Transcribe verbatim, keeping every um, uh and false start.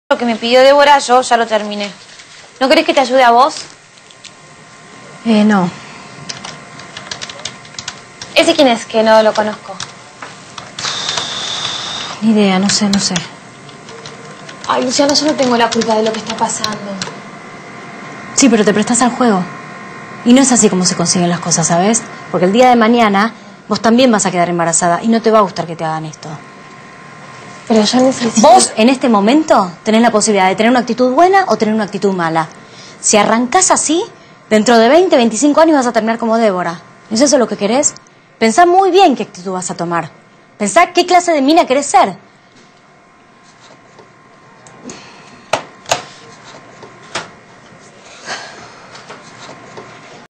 Lo que me pidió Débora, yo ya lo terminé. ¿No querés que te ayude a vos? Eh, no. ¿Ese quién es? Que no lo conozco. Ni idea, no sé, no sé. Ay, Luciana, yo no tengo la culpa de lo que está pasando. Sí, pero te prestás al juego. Y no es así como se consiguen las cosas, ¿sabes? Porque el día de mañana vos también vas a quedar embarazada y no te va a gustar que te hagan esto. Pero yo necesito... Vos, en este momento, tenés la posibilidad de tener una actitud buena o tener una actitud mala. Si arrancás así, dentro de veinte, veinticinco años vas a terminar como Débora. ¿Es eso lo que querés? Pensá muy bien qué actitud vas a tomar. Pensá qué clase de mina querés ser.